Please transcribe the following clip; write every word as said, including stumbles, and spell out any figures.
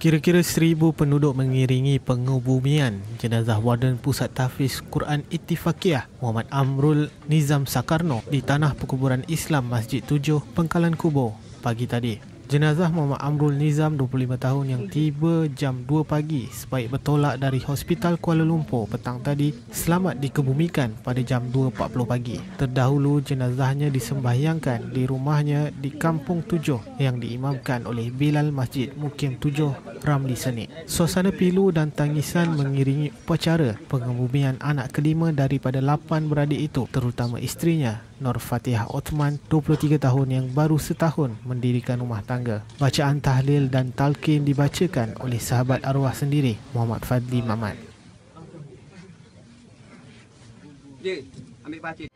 Kira-kira seribu penduduk mengiringi pengebumian jenazah Warden Pusat Tahfiz Quran Ittifaqiyah Muhammad Amrul Nizam Sakarno di tanah perkuburan Islam Masjid Tujuh, Pengkalan Kubur pagi tadi. Jenazah Muhammad Amrul Nizam, dua puluh lima tahun, yang tiba jam dua pagi sebaik bertolak dari Hospital Kuala Lumpur petang tadi, selamat dikebumikan pada jam dua empat puluh pagi. Terdahulu jenazahnya disembahyangkan di rumahnya di Kampung Tujuh yang diimamkan oleh Bilal Masjid Mukim Tujuh, Ramli Senik. Suasana pilu dan tangisan mengiringi upacara pengebumian anak kelima daripada lapan beradik itu, terutama isterinya Nur Fatihah Othman, dua puluh tiga tahun, yang baru setahun mendirikan rumah tangga. Bacaan tahlil dan talqin dibacakan oleh sahabat arwah sendiri, Muhammad Fadli Mamat.